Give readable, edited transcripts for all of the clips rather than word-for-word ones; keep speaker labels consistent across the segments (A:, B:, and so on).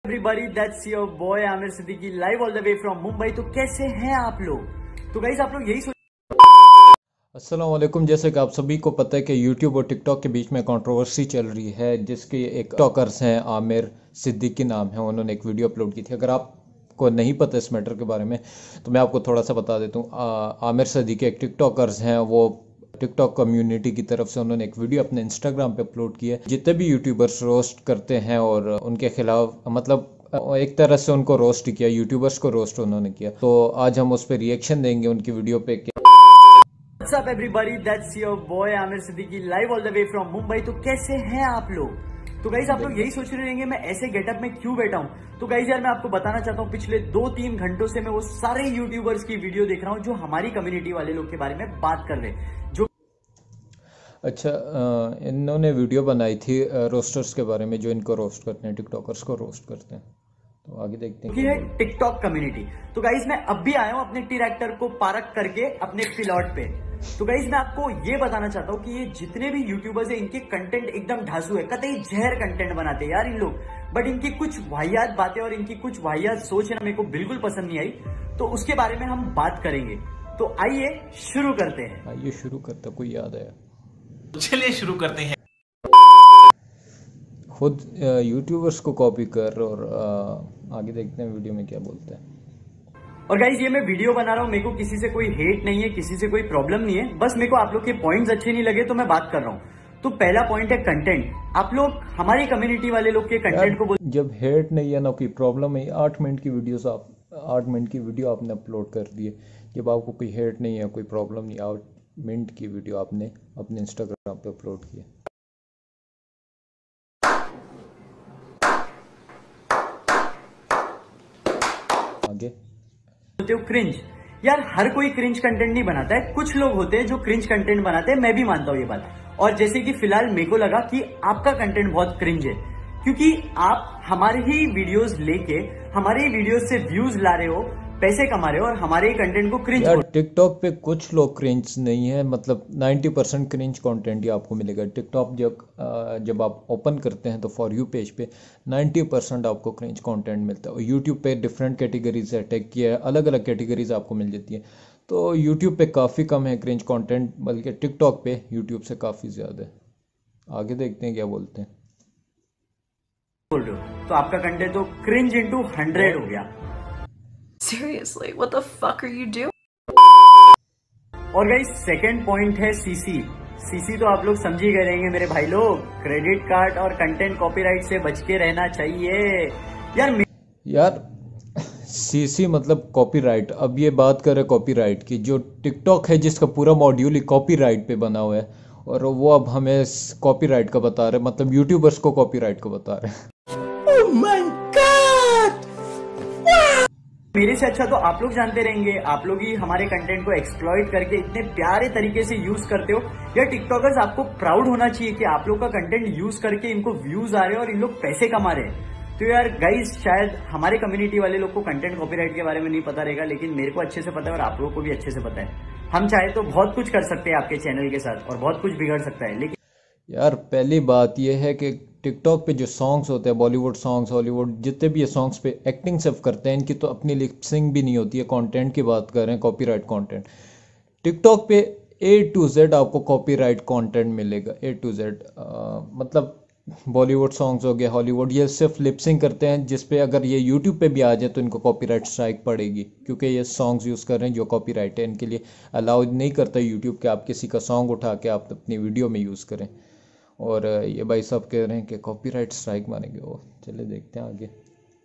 A: Everybody, that's your boy Aamir Siddiqui live all the way from Mumbai. तो कैसे हैं आप लोग? तो गाइस आप लोग यही सोच।
B: अस्सलाम वालेकुम। जैसे कि आप सभी को पता है कि YouTube और TikTok के बीच में कंट्रोवर्सी चल रही है, जिसके एक टॉकर्स हैं आमिर सिद्दीकी नाम है, उन्होंने एक वीडियो अपलोड की थी। अगर आपको नहीं पता इस मैटर के बारे में तो मैं आपको थोड़ा सा बता देता हूँ। आमिर सिद्दीकी एक टिकटॉकर्स हैं, वो टिकटॉक कम्युनिटी की तरफ से उन्होंने एक वीडियो अपने इंस्टाग्राम पे अपलोड की है। जितने भी यूट्यूबर्स रोस्ट करते हैं और उनके खिलाफ मतलब एक तरह से उनको रोस्ट किया, यूट्यूबर्स को रोस्ट उन्होंने किया। तो आज हम उस पर रिएक्शन देंगे उनकी वीडियो पे।
A: What's up everybody, that's your boy Aamir Siddiqui live all the way from Mumbai. तो कैसे हैं आप लोग? तो गाइस आप लोग यही सोच रहे होंगे मैं ऐसे गेटअप में क्यों बैठा हूँ। तो गाइस यार मैं आपको बताना चाहता हूँ, पिछले 2-3 घंटों से मैं वो सारे यूट्यूबर्स की वीडियो देख रहा हूँ जो हमारी कम्युनिटी वाले लोग के बारे में बात कर रहे हैं। जो
B: अच्छा, इन्होंने वीडियो बनाई थी रोस्टर्स के बारे में, जो इनको रोस्ट करते हैं, टिकटॉकर्स को रोस्ट करते हैं। तो आगे देखते हैं
A: कि है टिकटॉक कम्युनिटी। तो गाइस मैं अब भी आया हूँ अपने टी-रैक्टर को पार्क करके अपने प्लॉट पे। तो गाइस मैं आपको ये बताना चाहता हूँ कि ये जितने भी यूट्यूबर्स है इनके कंटेंट एकदम ढासू है, कतई जहर कंटेंट बनाते हैं यार इन लोग। बट इनकी कुछ वाहियात बातें और इनकी कुछ वाहियात सोच है ना, मेरे को बिल्कुल पसंद नहीं आई। तो उसके बारे में हम बात करेंगे। तो आइए शुरू करते हैं।
B: आइए शुरू करते हैं। कोई याद आया?
C: चलिए शुरू करते हैं।
B: खुद यूट्यूबर्स को कॉपी कर और आगे देखते हैं वीडियो में क्या बोलते हैं।
A: और गाइज ये मैं वीडियो बना रहा हूँ, मेरे को किसी से कोई हेट नहीं है, किसी से कोई प्रॉब्लम नहीं है, बस मेरे को आप लोग के पॉइंट्स अच्छे नहीं लगे तो मैं बात कर रहा हूँ। तो पहला पॉइंट है कंटेंट। आप लोग हमारी कम्युनिटी वाले लोग के कंटेंट को बोल,
B: जब हेट नहीं है ना कोई प्रॉब्लम है, 8 मिनट की वीडियोस आप 8 मिनट की वीडियो आपने अपलोड कर दी है। जब आपको कोई हेट नहीं है, कोई प्रॉब्लम नहीं, 8 मिनट की वीडियो आपने अपने इंस्टाग्राम पे अपलोड की है। आगे
A: बोलते हो क्रिंज। यार हर कोई क्रिंज कंटेंट नहीं बनाता है, कुछ लोग होते हैं जो क्रिंज कंटेंट बनाते हैं, मैं भी मानता हूँ ये बात। और जैसे कि फिलहाल मेरे को लगा कि आपका कंटेंट बहुत क्रिंज है, क्योंकि आप हमारे ही वीडियोस लेके हमारे ही वीडियोस से व्यूज ला रहे हो, पैसे कमा रहे हो और हमारे ही कंटेंट को क्रिंज।
B: यार टिकटॉक पे कुछ लोग क्रिंज नहीं है, मतलब 90% क्रिंज कंटेंट ही आपको मिलेगा। टिकटॉक जब आप ओपन करते हैं तो फॉर यू पेज पे 90% आपको क्रिंज कंटेंट मिलता है। और यूट्यूब पे डिफरेंट कैटेगरीज है, टेक की है, अलग अलग कैटेगरीज आपको मिल जाती है। तो यूट्यूब पे काफ़ी कम है क्रिंज कंटेंट, बल्कि टिकटॉक पे यूट्यूब से काफ़ी ज़्यादा है। आगे देखते हैं क्या बोलते हैं।
A: बोल रहे हो तो आपका कंटेंट तो क्रिंज इंटू 100 हो गया।
D: Seriously, what the fuck are you doing?
A: और गाइस सेकंड पॉइंट है सीसी। सीसी तो आप लोग समझ ही गए रहेंगे मेरे भाई लोग, क्रेडिट कार्ड और कंटेंट कॉपीराइट से बच के रहना चाहिए
B: यार सीसी मतलब कॉपीराइट। अब ये बात करें कॉपीराइट की, जो टिकटॉक है जिसका पूरा मॉड्यूल ही कॉपीराइट पे बना हुआ है, और वो अब हमें कॉपीराइट का बता रहे, मतलब यूट्यूबर्स को कॉपीराइट का बता रहे हैं।
A: Oh my God! मेरे से अच्छा तो आप लोग जानते रहेंगे, आप लोग ही हमारे कंटेंट को एक्सप्लॉइट करके इतने प्यारे तरीके से यूज करते हो। यार टिकटॉकर्स आपको प्राउड होना चाहिए कि आप लोग का कंटेंट यूज करके इनको व्यूज आ रहे हैं और इन लोग पैसे कमा रहे हैं। तो यार गाइस शायद हमारे कम्युनिटी वाले लोग को कंटेंट कॉपीराइट के बारे में नहीं पता रहेगा, लेकिन मेरे को अच्छे से पता है और आप लोगों को भी अच्छे से पता है। हम चाहे तो बहुत कुछ कर सकते हैं आपके चैनल के साथ और बहुत कुछ बिगड़ सकता है, लेकिन
B: यार पहली बात यह है कि टिकटॉक पे जो सॉन्ग्स होते हैं, बॉलीवुड सॉन्ग्स, हॉलीवुड, जितने भी ये सॉन्ग्स पे एक्टिंग सिर्फ करते हैं, इनकी तो अपनी लिपसिंग भी नहीं होती है। कंटेंट की बात कर रहे हैं, कॉपीराइट कंटेंट। टिकटॉक पे A to Z आपको कॉपीराइट कंटेंट मिलेगा, A to Z। मतलब बॉलीवुड सॉन्ग्स हो गए, हॉलीवुड, ये सिर्फ लिपसिंग करते हैं, जिसपे अगर ये यूट्यूब पे भी आ जाए तो इनको कॉपीराइट स्ट्राइक पड़ेगी, क्योंकि ये सॉन्ग्स यूज़ कर रहे हैं जो कॉपीराइट है। इनके लिए अलाउ नहीं करता यूट्यूब के आप किसी का सॉन्ग उठा के आप अपनी वीडियो में यूज़ करें। और ये भाई साहब कह रहे हैं कि कॉपीराइट स्ट्राइक मारेंगे वो। चले देखते हैं आगे।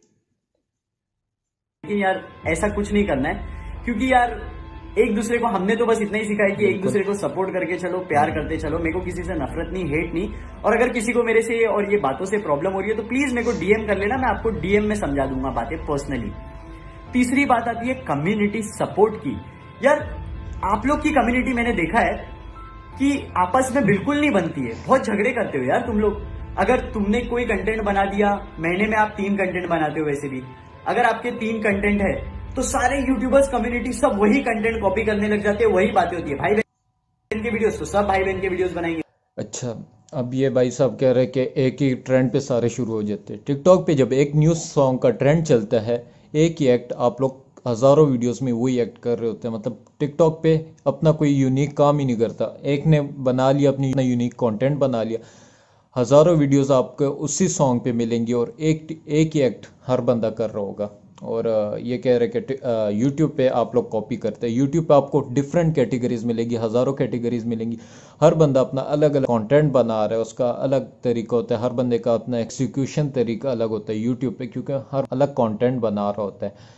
A: लेकिन यार ऐसा कुछ नहीं करना है, क्योंकि यार एक दूसरे को हमने तो बस इतना ही सिखाया कि एक दूसरे को सपोर्ट करके चलो, प्यार करते चलो। मेरे को किसी से नफरत नहीं, हेट नहीं। और अगर किसी को मेरे से और ये बातों से प्रॉब्लम हो रही है तो प्लीज मेरे को डीएम कर लेना, मैं आपको डीएम में समझा दूंगा बातें पर्सनली। तीसरी बात आती है कम्युनिटी सपोर्ट की। यार आप लोग की कम्युनिटी मैंने देखा है कि आपस में बिल्कुल नहीं बनती है, बहुत झगड़े करते हो यार तुम लोग। अगर तुमने कोई कंटेंट बना दिया, महीने में आप 3 कंटेंट बनाते हो, वैसे भी अगर आपके 3 कंटेंट है तो सारे यूट्यूबर्स कम्युनिटी सब वही कंटेंट कॉपी करने लग जाते हैं, वही बातें होती है। भाई बहन के वीडियोस तो सब भाई बहन के वीडियोस बनाएंगे।
B: अच्छा, अब ये भाई साहब कह रहे हैं कि एक ही ट्रेंड पे सारे शुरू हो जाते हैं। टिकटॉक पे जब एक न्यूज़ सॉन्ग का ट्रेंड चलता है, एक ही एक्ट आप लोग हज़ारों वीडियोस में वही एक्ट कर रहे होते हैं। मतलब टिकटॉक पे अपना कोई यूनिक काम ही नहीं करता। एक ने बना लिया अपनी यूनिक कंटेंट बना लिया, हज़ारों वीडियोस आपको उसी सॉन्ग पे मिलेंगी और एक ही एक्ट हर बंदा कर रहा होगा। और ये कह रहे कि यूट्यूब पे आप लोग कॉपी करते हैं। यूट्यूब पे आपको डिफरेंट कैटेगरीज मिलेगी, हज़ारों कैटेगरीज मिलेंगी। हर बंदा अपना अलग अलग कंटेंट बना रहा है, उसका अलग तरीका होता है। हर बंदे का अपना एग्जीक्यूशन तरीका अलग होता है यूट्यूब पे, क्योंकि हर अलग कंटेंट बना रहा होता है।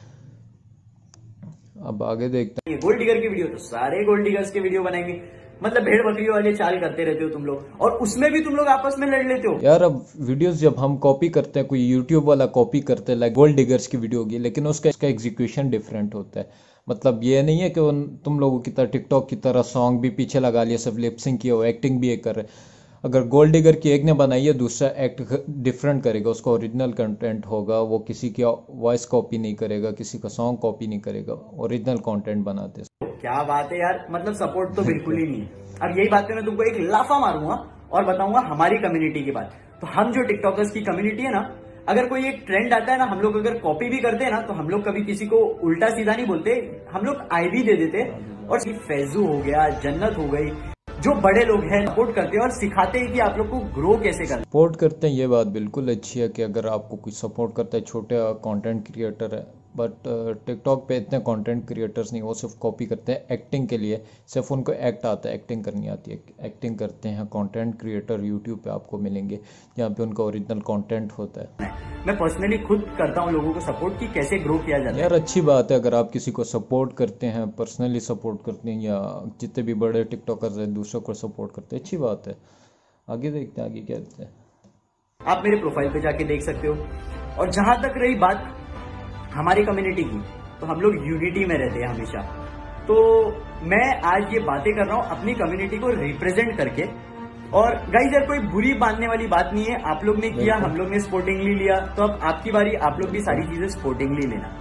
B: अब आगे देखते हैं।
A: गोल्ड डिगर की वीडियो तो सारे गोल्ड डिगर्स के वीडियो बनाएंगे। मतलब भेड़ बकरियों वाले चाल करते रहते हो तुम लोग, और उसमें भी तुम लोग आपस में लड़ लेते हो
B: यार। अब वीडियोस जब हम कॉपी करते हैं, कोई यूट्यूब वाला कॉपी करते हैं, लाइक गोल्ड डिगर्स की वीडियो होगी, लेकिन उसका एग्जीक्यूशन डिफरेंट होता है। मतलब ये नहीं है कि तुम लोगों की तरह टिकटॉक की तरह सॉन्ग भी पीछे लगा लिया, सब लिपसिंग किया हो, एक्टिंग भी एक कर रहे। अगर गोल्ड डिगर की एक ने बनाई है, दूसरा एक्ट डिफरेंट करेगा, उसका ओरिजिनल कंटेंट होगा, वो किसी की वॉइस कॉपी नहीं करेगा, किसी का सॉन्ग कॉपी नहीं करेगा, ओरिजिनल कंटेंट बनाते हैं।
A: क्या बात है यार, मतलब सपोर्ट तो बिल्कुल ही नहीं है। अब यही बात है, मैं तुमको एक लाफा मारूंगा और बताऊंगा हमारी कम्युनिटी की बात। तो हम जो टिकटॉकर्स की कम्युनिटी है ना, अगर कोई एक ट्रेंड आता है ना, हम लोग अगर कॉपी भी करते हैं ना, तो हम लोग कभी किसी को उल्टा सीधा नहीं बोलते, हम लोग आईडी दे देते। और फैजू हो गया, जन्नत हो गई, जो बड़े लोग हैं सपोर्ट करते हैं और सिखाते हैं कि आप लोग को ग्रो कैसे करना।
B: सपोर्ट करते हैं, ये बात बिल्कुल अच्छी है कि अगर आपको कोई सपोर्ट करता है, छोटे कंटेंट क्रिएटर है। बट टिकटॉक पे इतने कंटेंट क्रिएटर्स नहीं, वो सिर्फ कॉपी करते हैं एक्टिंग के लिए। सिर्फ उनको एक्ट आता है, एक्टिंग करनी आती है, एक्टिंग करते हैं। कंटेंट क्रिएटर यूट्यूब पे आपको मिलेंगे जहाँ पे उनका ओरिजिनल कंटेंट होता है।
A: मैं पर्सनली खुद करता हूँ लोगों को सपोर्ट कि कैसे ग्रो किया जाता है।
B: यार अच्छी बात है अगर आप किसी को सपोर्ट करते हैं, पर्सनली सपोर्ट करते हैं, या जितने भी बड़े टिकटॉकर्स हैं दूसरों को सपोर्ट करते हैं, अच्छी बात है। आगे देखते हैं, आगे क्या कहते हैं।
A: आप मेरे प्रोफाइल पे जाके देख सकते हो। और जहां तक रही बात हमारी कम्युनिटी की, तो हम लोग यूनिटी में रहते हैं हमेशा। तो मैं आज ये बातें कर रहा हूँ अपनी कम्युनिटी को रिप्रेजेंट करके। और गाइस यार, कोई बुरी बांधने वाली बात नहीं है। आप लोग ने किया, हम लोग ने स्पोर्टिंगली लिया, तो अब आपकी बारी, आप लोग भी सारी चीजें स्पोर्टिंगली लेना।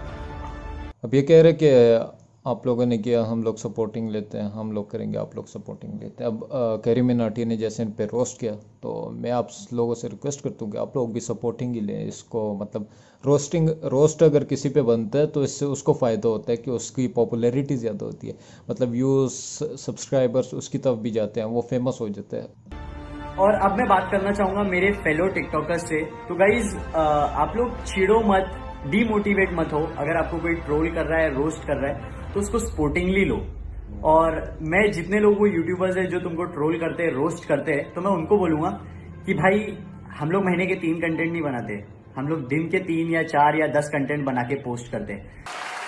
B: अब ये कह रहे कि आप लोगों ने किया, हम लोग सपोर्टिंग लेते हैं, हम लोग करेंगे, आप लोग सपोर्टिंग लेते हैं। अब कैरी मिनाटी ने जैसे इन पे रोस्ट किया, तो मैं आप लोगों से रिक्वेस्ट करता हूँ कि आप लोग भी सपोर्टिंग ही लें इसको। मतलब रोस्ट अगर किसी पे बनता है तो इससे उसको फ़ायदा होता है कि उसकी पॉपुलैरिटी ज़्यादा होती है। मतलब व्यूज़, सब्सक्राइबर्स उसकी तरफ भी जाते हैं, वो फेमस हो जाते हैं।
A: और अब मैं बात करना चाहूंगा मेरे फेलो टिकटॉकर्स से। तो गाइज आप लोग चिड़ो मत, डीमोटिवेट मत हो। अगर आपको कोई ट्रोल कर रहा है, रोस्ट कर रहा है, तो उसको स्पोर्टिंगली लो। और मैं जितने लोग वो यूट्यूबर्स हैं जो तुमको ट्रोल करते हैं, रोस्ट करते हैं, तो मैं उनको बोलूंगा कि भाई हम लोग महीने के 3 कंटेंट नहीं बनाते, हम लोग दिन के 3 या 4 या 10 कंटेंट बना के पोस्ट करते हैं।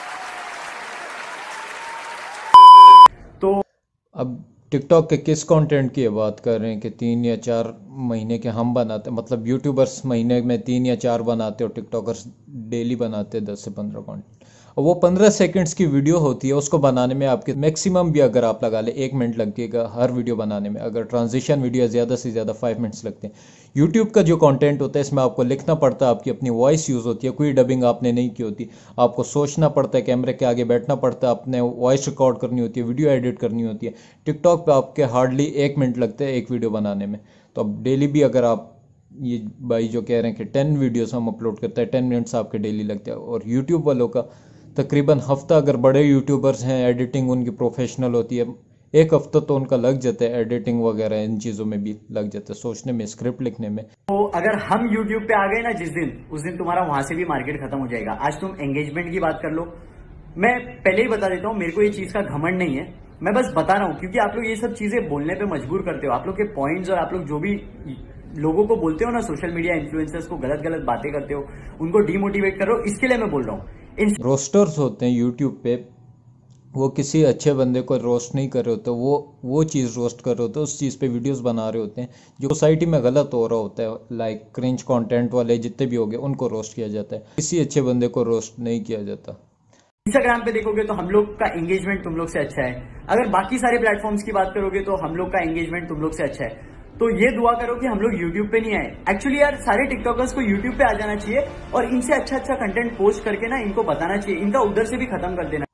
A: तो
B: अब टिकटॉक के किस कंटेंट की बात कर रहे हैं कि 3 या 4 महीने के हम बनाते हैं? मतलब यूट्यूबर्स महीने में 3 या 4 बनाते और टिकटॉकर्स डेली बनाते 10 से 15 कंटेंट। और वो 15 सेकंड्स की वीडियो होती है, उसको बनाने में आपके मैक्सिमम भी अगर आप लगा ले 1 मिनट लगेगा हर वीडियो बनाने में। अगर ट्रांजिशन वीडियो ज़्यादा से ज़्यादा 5 मिनट्स लगते हैं। यूट्यूब का जो कंटेंट होता है इसमें आपको लिखना पड़ता है, आपकी अपनी वॉइस यूज़ होती है, कोई डबिंग आपने नहीं की होती, आपको सोचना पड़ता है, कैमरे के आगे बैठना पड़ता है, अपने वॉइस रिकॉर्ड करनी होती है, वीडियो एडिट करनी होती है। टिकटॉक पे आपके हार्डली 1 मिनट लगते हैं एक वीडियो बनाने में। तो अब डेली भी अगर आप, ये भाई जो कह रहे हैं कि 10 वीडियोस हम अपलोड करते हैं, 10 मिनट्स आपके डेली लगते हैं। और यूट्यूब वालों का तकरीबन हफ्ता, अगर बड़े यूट्यूबर्स हैं, एडिटिंग उनकी प्रोफेशनल होती है, 1 हफ्ता तो उनका लग जाता है एडिटिंग वगैरह, इन चीज़ों में भी लग जाता है, सोचने में, स्क्रिप्ट लिखने में।
A: तो अगर हम यूट्यूब पे आ गए ना जिस दिन, उस दिन तुम्हारा वहां से भी मार्केट खत्म हो जाएगा। आज तुम एंगेजमेंट की बात कर लो। मैं पहले ही बता देता हूँ, मेरे को ये चीज का घमंड नहीं है, मैं बस बता रहा हूँ क्योंकि आप लोग ये सब चीजें बोलने पे मजबूर करते हो। आप लोग के पॉइंट्स और आप लोग जो भी लोगों को बोलते हो ना, सोशल मीडिया इन्फ्लुएंसर्स को गलत गलत बातें करते हो, उनको डीमोटिवेट कर रहे हो, इसके लिए मैं बोल रहा हूँ।
B: रोस्टर्स होते हैं यूट्यूब पे, वो किसी अच्छे बंदे को रोस्ट नहीं कर रहे होते, वो चीज़ रोस्ट कर रहे होते हैं, उस चीज़ पे वीडियोस बना रहे होते हैं जो सोसाइटी में गलत हो रहा होता है। लाइक क्रिंज कंटेंट वाले जितने भी हो गए उनको रोस्ट किया जाता है, किसी अच्छे बंदे को रोस्ट नहीं किया जाता।
A: इंस्टाग्राम पे देखोगे तो हम लोग का एंगेजमेंट तुम लोग से अच्छा है। अगर बाकी सारे प्लेटफॉर्म्स की बात करोगे तो हम लोग का एंगेजमेंट तुम लोग से अच्छा है। तो ये दुआ करो कि हम लोग यूट्यूब पे नहीं आए। एक्चुअली यार सारे टिकटॉकर्स को यूट्यूब पे आ जाना चाहिए और इनसे अच्छा अच्छा कंटेंट पोस्ट करके ना इनको बताना चाहिए, इनका उधर से भी खत्म कर देना।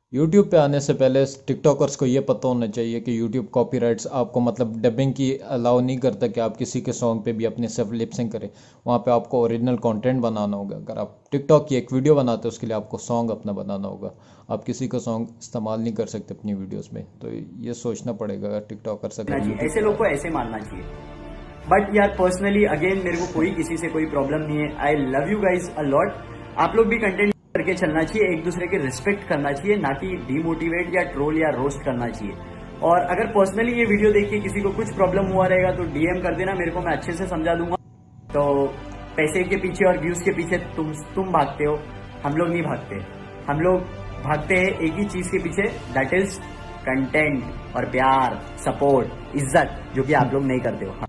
B: यूट्यूब पे आने से पहले टिकटॉकर्स को ये पता होना चाहिए कि यूट्यूब कॉपीराइट्स आपको मतलब डबिंग की अलाउ नहीं करता कि आप किसी के सॉन्ग पे भी अपने सिर्फ लिपसिंग करें। वहाँ पे आपको ओरिजिनल कंटेंट बनाना होगा। अगर आप टिकटॉक की एक वीडियो बनाते हो उसके लिए आपको सॉन्ग अपना बनाना होगा। आप किसी का सॉन्ग इस्तेमाल नहीं कर सकते अपनी वीडियोज़ में। तो ये सोचना पड़ेगा अगर टिकटॉकर्स अगर यूट्यूब
A: ऐसे लोग को ऐसे मानना चाहिए। बट यार पर्सनली अगेन मेरे को कोई किसी से कोई प्रॉब्लम नहीं है। I love you guys a lot. आप लोग भी कंटेंट करके चलना चाहिए, एक दूसरे के रिस्पेक्ट करना चाहिए, ना कि डीमोटिवेट या ट्रोल या रोस्ट करना चाहिए। और अगर पर्सनली ये वीडियो देख के किसी को कुछ प्रॉब्लम हुआ रहेगा तो डीएम कर देना मेरे को, मैं अच्छे से समझा दूंगा। तो पैसे के पीछे और व्यूज के पीछे तुम भागते हो, हम लोग नहीं भागते। हम लोग भागते हैं एक ही चीज के पीछे, दैट इज कंटेंट और प्यार, सपोर्ट, इज्जत, जो कि आप लोग नहीं करते हो।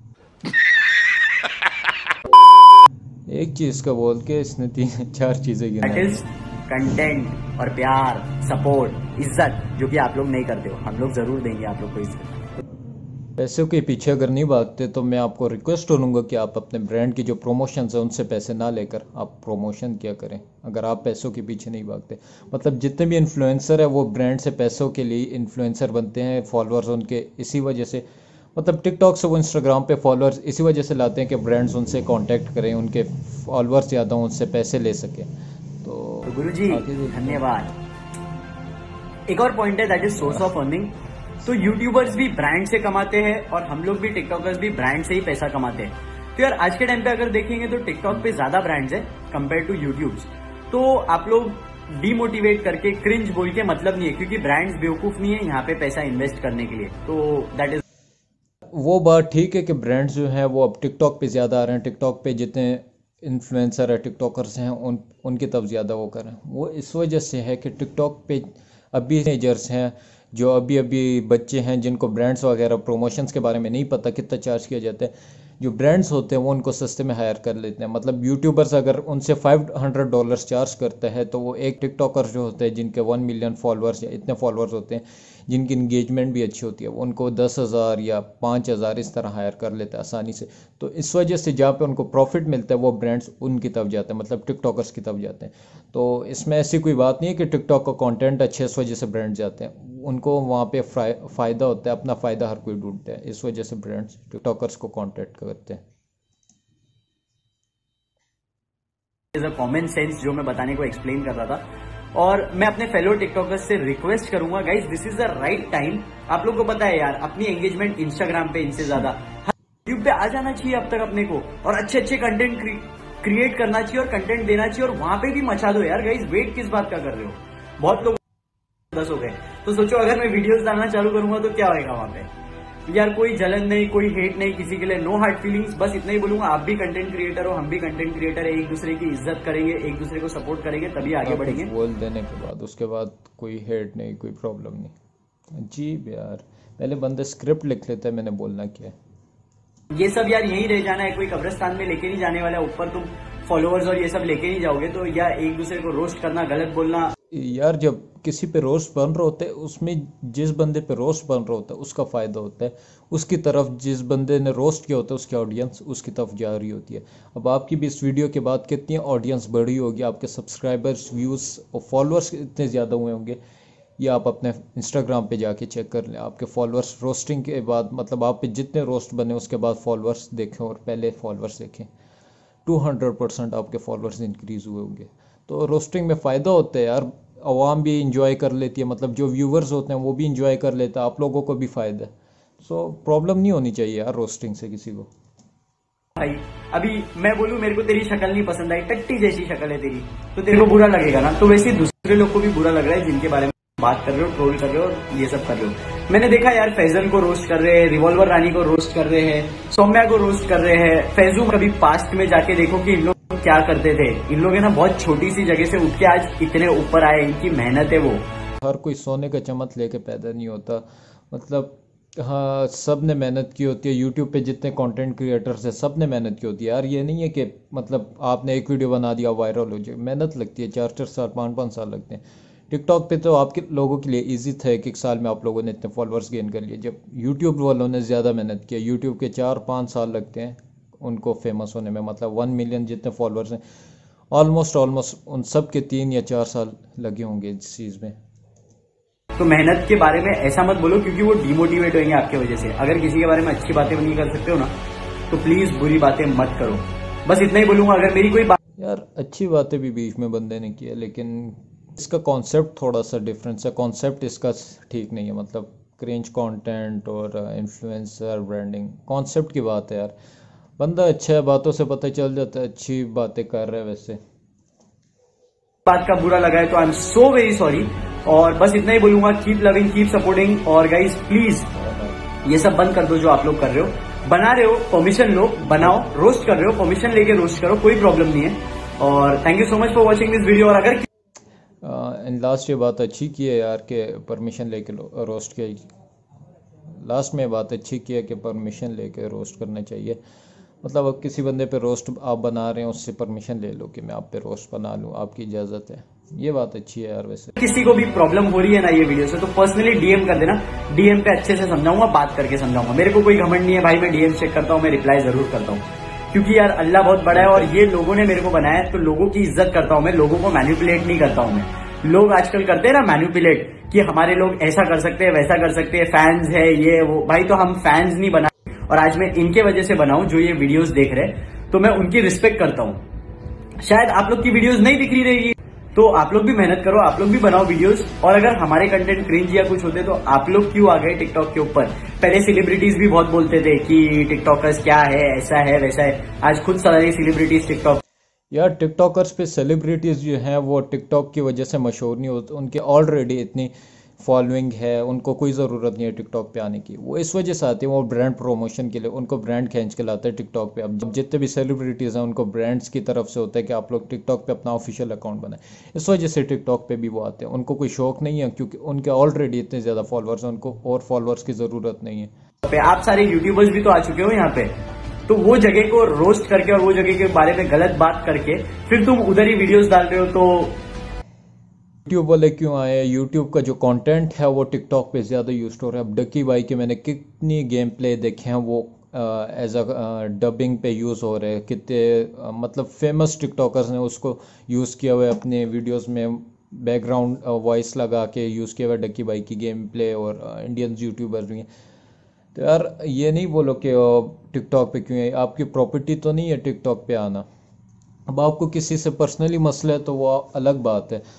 B: एक चीज़ का बोल के इसने 3-4 चीज़ें गिनाई।
A: दैट इज कंटेंट और प्यार, सपोर्ट, इज्जत, जो कि आप लोग नहीं करते हो। हम लोग जरूर देंगे आप लोग को इज्जत।
B: पैसों के पीछे अगर नहीं भागते तो मैं आपको रिक्वेस्ट करूंगा कि आप अपने ब्रांड की जो प्रमोशंस है उनसे पैसे ना लेकर आप प्रमोशन किया करें। अगर आप पैसों के पीछे नहीं भागते, मतलब जितने भी इन्फ्लुएंसर है वो ब्रांड से पैसों के लिए इन्फ्लुएंसर बनते हैं, फॉलोअर्स उनके इसी वजह से, मतलब टिकटॉक से वो इंस्टाग्राम पे फॉलोअर्स इसी वजह से लाते हैं कि ब्रांड्स उनसे कांटेक्ट करें, उनके फॉलोअर्स ज़्यादा उनसे पैसे ले सकें। तो
A: गुरुजी धन्यवाद। एक और पॉइंट है, that is source of earning. तो यूट्यूबर्स भी ब्रांड से कमाते हैं और हम लोग भी टिकटॉकर्स भी ब्रांड से ही पैसा कमाते हैं। तो यार आज के टाइम पे अगर देखेंगे तो टिकटॉक पे ज्यादा ब्रांड्स है कंपेयर टू यूट्यूब। तो आप लोग डीमोटिवेट करके क्रिंज बोल के मतलब नहीं है, क्योंकि ब्रांड्स बेवकूफ नहीं है यहाँ पे पैसा इन्वेस्ट करने के लिए। तो दैट इज
B: वो बात ठीक है कि ब्रांड्स जो हैं वो अब टिकटॉक पे ज़्यादा आ रहे हैं। टिकटॉक पे जितने इन्फ्लुएंसर है टिकटॉकर्स हैं उनकी तरफ ज़्यादा वो कर रहे हैं। वो इस वजह से है कि टिकटॉक पे अभी टीनेजर्स हैं जो अभी अभी बच्चे हैं जिनको ब्रांड्स वगैरह प्रमोशंस के बारे में नहीं पता कितना चार्ज किया जाता है। जो ब्रांड्स होते हैं वो उनको सस्ते में हायर कर लेते हैं। मतलब यूट्यूबर्स अगर उनसे $500 चार्ज करते हैं तो वो एक टिकटॉकर जो होते हैं जिनके 1 मिलियन फॉलोअर्स या इतने फॉलोअर्स होते हैं, जिनकी इंगेजमेंट भी अच्छी होती है, उनको 10,000 या 5,000 इस तरह हायर कर लेते हैं आसानी से। तो इस वजह से जहाँ पे उनको प्रॉफिट मिलता है वो ब्रांड्स उनकी तरफ जाते हैं, मतलब टिकटॉकर्स की तरफ जाते हैं। तो इसमें ऐसी कोई बात नहीं है कि टिकटॉक का कंटेंट अच्छे इस वजह से ब्रांड जाते हैं, उनको वहाँ पे फ़ायदा होता है, अपना फ़ायदा हर कोई ढूंढता है, इस वजह से ब्रांड्स टिकटॉकर्स को कॉन्टैक्ट करते हैं।
A: इज अ कॉमन सेंस जो मैं बताने को एक्सप्लेन कर रहा था। और मैं अपने फेलो टिकटॉकर्स से रिक्वेस्ट करूंगा, guys this is the right time. आप लोग को पता है यार, अपनी एंगेजमेंट इंस्टाग्राम पे इनसे ज्यादा यूट्यूब पे आ जाना चाहिए अब तक अपने को, और अच्छे अच्छे कंटेंट क्रिएट करना चाहिए और कंटेंट देना चाहिए, और वहां पे भी मचा दो यार। गाइज वेट किस बात का कर रहे हो? बहुत लोग 10 हो गए, तो सोचो अगर मैं वीडियोस डालना चालू करूंगा तो क्या होगा वहां पे। यार कोई जलन नहीं, कोई हेट नहीं किसी के लिए, नो हार्ड फीलिंग्स। बस इतना ही बोलूंगा, आप भी कंटेंट क्रिएटर हो, हम भी कंटेंट क्रिएटर है, एक दूसरे की इज्जत करेंगे, एक दूसरे को सपोर्ट करेंगे, तभी आगे बढ़ेंगे।
B: बोल देने के बाद उसके बाद कोई हेट नहीं, कोई प्रॉब्लम नहीं। अजीब यार, पहले बंदे स्क्रिप्ट लिख लेते हैं मैंने बोलना क्या है।
A: ये सब यार यहीं रह जाना है, कोई कब्रिस्तान में लेके नहीं जाने वाला। ऊपर तुम फॉलोअर्स और ये सब लेके नहीं जाओगे। तो या एक दूसरे को रोस्ट करना, गलत बोलना।
B: यार जब किसी पे रोस्ट बन रहा होता है, उसमें जिस बंदे पे रोस्ट बन रहा होता है उसका फ़ायदा होता है, उसकी तरफ जिस बंदे ने रोस्ट किया होता है उसकी ऑडियंस उसकी तरफ जा रही होती है। अब आपकी भी इस वीडियो के बाद कितनी ऑडियंस बढ़ी होगी, आपके सब्सक्राइबर्स, व्यूज़ और फॉलोअर्स इतने ज़्यादा हुए होंगे, ये आप अपने इंस्टाग्राम पे जाके चेक कर लें। आपके फॉलोअर्स रोस्टिंग के बाद, मतलब आप पे जितने रोस्ट बने उसके बाद फॉलोअर्स देखें और पहले फॉलोअर्स देखें, 200% आपके फॉलोअर्स इंक्रीज़ हुए होंगे। तो रोस्टिंग में फ़ायदा होता है यार, आवाम भी इंजॉय कर लेती है, मतलब जो व्यूवर्स होते हैं वो भी इंजॉय कर लेता है, आप लोगों को भी फ़ायदा है। सो प्रॉब्लम नहीं होनी चाहिए यार रोस्टिंग से किसी को।
A: भाई अभी मैं बोलूं मेरे को तेरी शक्ल नहीं पसंद आई, टट्टी जैसी शक्ल है तेरी, तो तेरे को बुरा लगेगा ना। तो वैसे दूसरे लोग को भी बुरा लग रहा है जिनके बारे में बात कर रहे हो, ट्रोल कर रहे हो और ये सब कर रहे हो। मैंने देखा यार, फैजल को रोस्ट कर रहे हैं, रिवॉल्वर रानी को रोस्ट कर रहे हैं, सौम्या को रोस्ट कर रहे हैं, फैजू। कभी पास्ट में जाके देखो कि इन लोग क्या करते थे। इन लोग है ना बहुत छोटी सी जगह से उठ के आज इतने ऊपर आए, इनकी मेहनत है वो।
B: हर कोई सोने का चम्मच लेके पैदा नहीं होता, मतलब हाँ सब ने मेहनत की होती है। यूट्यूब पे जितने कंटेंट क्रिएटर्स हैं सब ने मेहनत की होती है यार। ये नहीं है कि मतलब आपने एक वीडियो बना दिया वायरल हो जाए, मेहनत लगती है, 4-4 साल 5-5 साल लगते हैं। टिकटॉक पे तो आपके लोगों के लिए इजी था कि 1 साल में आप लोगों ने इतने फॉलोअर्स गेन कर लिए, जब यूट्यूब वालों ने ज़्यादा मेहनत किया। यूट्यूब के 4-5 साल लगते हैं उनको फेमस होने में, मतलब 1 मिलियन जितने फॉलोअर्स हैं ऑलमोस्ट उन सब के 3 या 4 साल लगे होंगे इस चीज़ में।
A: तो मेहनत के बारे में ऐसा मत बोलो, क्योंकि वो डिमोटिवेट होंगे आपके वजह से। अगर किसी के बारे में अच्छी बातें नहीं कर सकते हो ना, तो प्लीज बुरी बातें मत करो। बस इतना ही बोलूंगा। अगर मेरी कोई
B: यार अच्छी बातें भी बीच में बंदे ने की है, लेकिन इसका कॉन्सेप्ट थोड़ा सा डिफरेंस है। कॉन्सेप्ट इसका ठीक नहीं है, मतलब क्रिंज कंटेंट और इन्फ्लुएंसर ब्रांडिंग, कॉन्सेप्ट की बात है यार। बंदा अच्छा है, बातों से पता चल जाता है, अच्छी बातें कर रहा है। वैसे
A: बात का बुरा लगा है तो I am so very sorry. और बस इतना ही बोलूंगा, कीप लविंग, कीप सपोर्टिंग। और गाइज प्लीज ये सब बंद कर दो जो आप लोग कर रहे हो। बना रहे हो, परमिशन लो, बनाओ। रोस्ट कर रहे हो, परमिशन लेके रोस्ट करो, कोई प्रॉब्लम नहीं है। और thank you so much for watching this video. और अगर
B: इन लास्ट ये बात अच्छी की है यार कि परमिशन लेके रोस्ट के, लास्ट में बात अच्छी की है कि परमिशन लेके रोस्ट करना चाहिए। मतलब अब किसी बंदे पे रोस्ट आप बना रहे हैं, उससे परमिशन ले लो कि मैं आप पे रोस्ट बना लूँ, आपकी इजाज़त है। ये बात अच्छी है यार। वैसे
A: किसी को भी प्रॉब्लम हो रही है ना ये वीडियो से, तो पर्सनली डीएम कर देना। डीएम पे अच्छे से समझाऊंगा, बात करके समझाऊंगा। मेरे को कोई घमंड नहीं है भाई, मैं डीएम चेक करता हूँ, मैं रिप्लाई जरूर करता हूँ। क्योंकि यार अल्लाह बहुत बड़ा है और ये लोगों ने मेरे को बनाया है, तो लोगों की इज्जत करता हूँ मैं, लोगों को मैनिपुलेट नहीं करता हूँ मैं। लोग आजकल करते हैं ना मैनिपुलेट, कि हमारे लोग ऐसा कर सकते हैं, वैसा कर सकते हैं, फैंस है ये वो। भाई तो हम फैंस नहीं बना, और आज मैं इनके वजह से बनाऊं जो ये वीडियोस देख रहे हैं, तो मैं उनकी रिस्पेक्ट करता हूं। शायद आप लोग की वीडियोस नहीं दिख रही रहेगी, तो आप लोग भी मेहनत करो, आप लोग भी बनाओ वीडियोस। और अगर हमारे कंटेंट क्रिंज या कुछ होते तो आप लोग क्यों आ गए टिकटॉक के ऊपर? पहले सेलिब्रिटीज भी बहुत बोलते थे कि टिकटॉकर्स क्या है, ऐसा है वैसा है। आज खुद सारे सेलिब्रिटीज टिकटॉक
B: यार, टिकटॉकर्स पे सेलिब्रिटीज़ जो हैं वो टिकटॉक की वजह से मशहूर नहीं होते। उनके ऑलरेडी इतनी फॉलोइंग है, उनको कोई ज़रूरत नहीं है टिकटॉक पे आने की। वो इस वजह से आते हैं, वो ब्रांड प्रमोशन के लिए, उनको ब्रांड खींच के लाता है टिकटॉक पे। अब जितने भी सेलिब्रिटीज़ हैं उनको ब्रांड्स की तरफ से होता है कि आप लोग टिकटॉक पे अपना ऑफिशियल अकाउंट बनाएं। इस वजह से टिकटॉक पे भी वो आते हैं। उनको कोई शौक नहीं है, क्योंकि उनके ऑलरेडी इतने ज़्यादा फॉलोअर्स हैं, उनको और फॉलोअर्स की ज़रूरत नहीं है।
A: आप सारे यूट्यूबर्स भी तो आ चुके हो यहाँ पे, तो वो जगह को रोस्ट करके और वो जगह के बारे में गलत बात करके फिर तुम उधर ही वीडियोस डाल रहे हो। तो
B: यूट्यूब वाले क्यों आए? यूट्यूब का जो कंटेंट है वो टिकटॉक पे ज़्यादा यूज हो रहा है। अब डकी भाई के मैंने कितनी गेम प्ले देखे हैं, वो एज अ डबिंग पे यूज़ हो रहे हैं। कितने मतलब फेमस टिकटॉकर्स ने उसको यूज़ किया हुआ है अपने वीडियोस में, बैकग्राउंड वॉइस लगा के यूज़ किया हुआ है डकी भाई की गेम प्ले। और इंडियन यूट्यूबर्स भी हैं। तो यार ये नहीं बोलो कि टिकटॉक पे क्यों है, आपकी प्रॉपर्टी तो नहीं है टिकटॉक पे आना। अब आपको किसी से पर्सनली मसला है तो वो अलग बात है।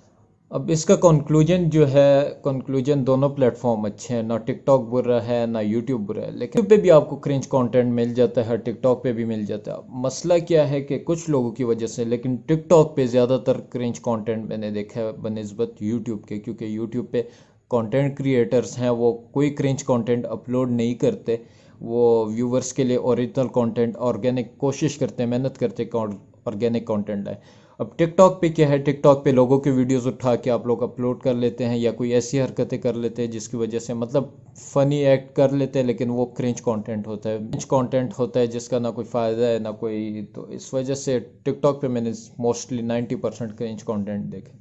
B: अब इसका कंक्लूजन जो है, कंक्लूजन दोनों प्लेटफॉर्म अच्छे हैं, ना टिकटॉक बुरा है ना यूट्यूब बुरा है। लेकिन यूट्यूब पे भी आपको क्रिंज कंटेंट मिल जाता है, टिकटॉक पे भी मिल जाता है। मसला क्या है कि कुछ लोगों की वजह से, लेकिन टिकटॉक पे ज़्यादातर क्रिंज कंटेंट मैंने देखा है बनिस्बत यूट्यूब के। क्योंकि यूट्यूब पे कंटेंट क्रिएटर्स हैं, वो कोई क्रिंज कंटेंट अपलोड नहीं करते। वो व्यूवर्स के लिए ओरिजिनल कंटेंट, ऑर्गेनिक कोशिश करते हैं, मेहनत करते हैं ऑर्गेनिक कंटेंट लाए। अब टिकटॉक पे क्या है, टिकटॉक पे लोगों के वीडियोस उठा के आप लोग अपलोड कर लेते हैं, या कोई ऐसी हरकतें कर लेते हैं जिसकी वजह से, मतलब फ़नी एक्ट कर लेते हैं, लेकिन वो क्रिंज कंटेंट होता है। क्रिंज कंटेंट होता है जिसका ना कोई फ़ायदा है ना कोई। तो इस वजह से टिकटॉक पे मैंने मोस्टली 90% क्रिंज कंटेंट देखे।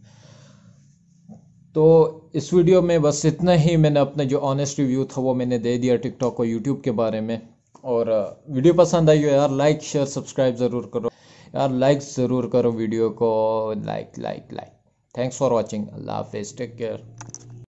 B: तो इस वीडियो में बस इतना ही। मैंने अपना जो ऑनेस्ट रिव्यू था वो मैंने दे दिया टिकटॉक और यूट्यूब के बारे में। और वीडियो पसंद आई हो यार, लाइक शेयर सब्सक्राइब ज़रूर करो यार, लाइक ज़रूर करो वीडियो को, लाइक। Thanks for watching. अल्लाह हाफिज़, टेक केयर।